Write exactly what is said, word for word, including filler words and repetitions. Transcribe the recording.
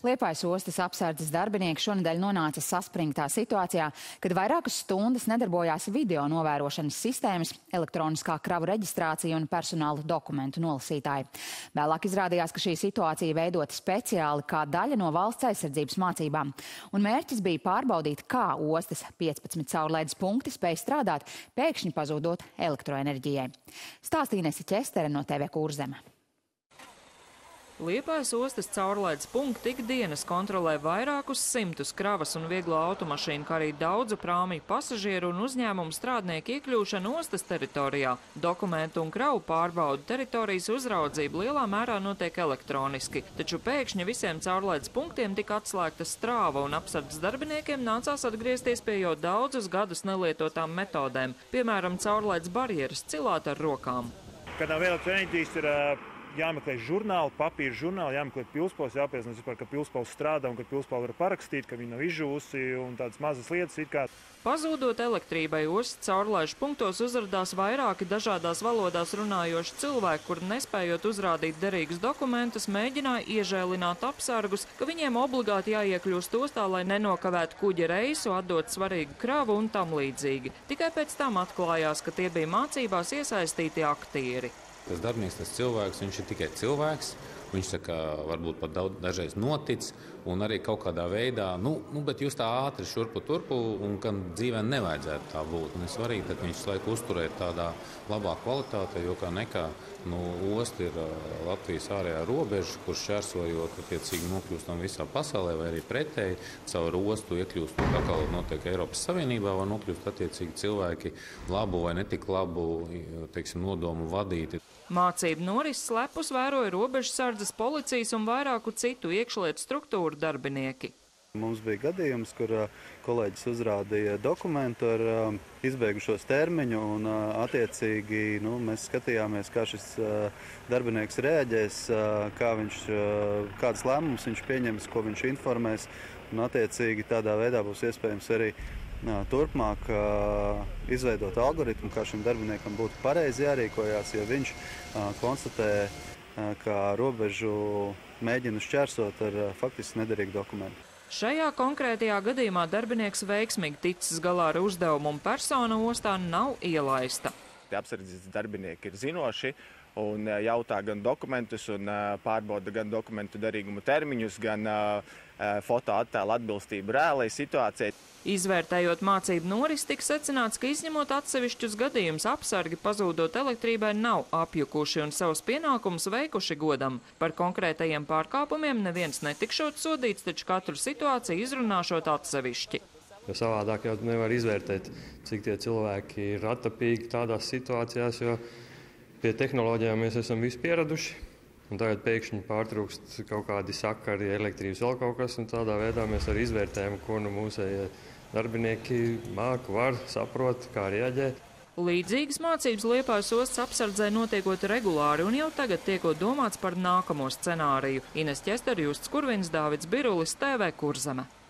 Liepājas ostas apsardzes darbinieki šonedēļ nonāca saspringtā situācijā, kad vairākas stundas nedarbojās video novērošanas sistēmas, elektroniskā kravu reģistrācija un personāla dokumentu nolasītāji. Vēlāk izrādījās, ka šī situācija veidota speciāli kā daļa no valsts aizsardzības mācībām. Un mērķis bija pārbaudīt, kā ostas piecpadsmit caurlaides punkti spēj strādāt, pēkšņi pazūdot elektroenerģijai. Stāstīja Inese Ķestere no T V Kurzeme. Liepājas ostas caurlaides punkti ikdienas kontrolē vairākus simtus kravas un vieglo automašīnu, kā arī daudzu prāmju pasažieru un uzņēmumu strādnieku iekļūšanu ostas teritorijā. Dokumentu un kravu pārbaudu teritorijas uzraudzība lielā mērā notiek elektroniski, taču pēkšņi visiem caurlaides punktiem tika atslēgta strāva un apsardzes darbiniekiem nācās atgriezties pie jau daudzus gadus nelietotām metodēm, piemēram, caurlaides barjeras cilāt ar rokām. Kad nav elektroenerģijas, ir jāmeklē žurnāli, papīra žurnāli, jāmeklē pilspaules, jāpiezinās vispār, ka pilspaules strādā un ka pilspaules var parakstīt, ka viņi nav izžūsi un tādas mazas lietas it kā. Pazūdot elektrībai, ostas caurlaižu punktos uzradās vairāki dažādās valodās runājoši cilvēki, kur nespējot uzrādīt derīgus dokumentus, mēģināja iežēlināt apsargus, ka viņiem obligāti jāiekļūst ostā, lai nenokavētu kuģa reisu, atdot svarīgu kravu un tam līdzīgi. Tikai pēc tam atklājās, ka tie bija mācībās iesaistīti aktieri. Tas darbinieks, tas cilvēks, viņš ir tikai cilvēks, viņš tā kā varbūt pat daudz, dažreiz notic un arī kaut kādā veidā, nu, nu bet jūs tā ātri šurpu turpu un kam dzīvē nevajadzētu tā būt. Un ir svarīgi, tad viņš laiku uzturēt tādā labā kvalitātē, jo kā nekā, nu, osta ir Latvijas ārējā robeža, kur šķērsojot, attiecīgi nokļūstam visā pasaulē vai arī pretēji, caur ostu iekļūst, tā kā notiek Eiropas Savienībā, var nokļūst attiecīgi cilvēki labu vai netik labu, teiksim, nodomu vadīti. Mācību norises slepus vēroja robežsardzes, policijas un vairāku citu iekšlietu struktūru darbinieki. Mums bija gadījums, kur kolēģis uzrādīja dokumentu ar izbeigušos termiņu un attiecīgi nu, mēs skatījāmies, kā šis darbinieks reaģēs, kā viņš, kādas lēmumus viņš pieņems, ko viņš informēs. Un attiecīgi tādā veidā būs iespējams arī turpmāk izveidot algoritmu, kā šim darbiniekam būtu pareizi jārīkojās, ja viņš konstatē, ka robežu mēģina šķērsot ar faktiski nederīgu dokumentu. Šajā konkrētajā gadījumā darbinieks veiksmīgi ticis galā ar uzdevumu un persona ostā nav ielaista. Apsardzes darbinieki ir zinoši un jautā gan dokumentus un pārbauda gan dokumentu derīgumu termiņus, gan fotoattēlu atbilstību reālai situācijai. Izvērtējot mācību norisi, tika secināts, ka izņemot atsevišķus gadījumus, apsargi pazūdot elektrībai nav apjukuši un savus pienākumus veikuši godam. Par konkrētajiem pārkāpumiem neviens netikšot sodīts, taču katru situāciju izrunāšot atsevišķi. Jo savādāk jau nevar izvērtēt, cik tie cilvēki ir attapīgi tādās situācijās, jo pie tehnoloģijām mēs esam visi pieraduši. Un tagad pēkšņi pārtrūkst kaut kādi sakari, elektrības vēl kaut kas, un tādā veidā mēs arī izvērtējam, ko nu mūsējie darbinieki māk, var, saprot, kā reaģēt. Līdzīgas mācības Liepājas ostas apsardzē notiekot regulāri un jau tagad tiekot domāts par nākamo scenāriju. Inese Ķestere, Justs Kurvins, Dāvids Birulis, T V Kurzeme.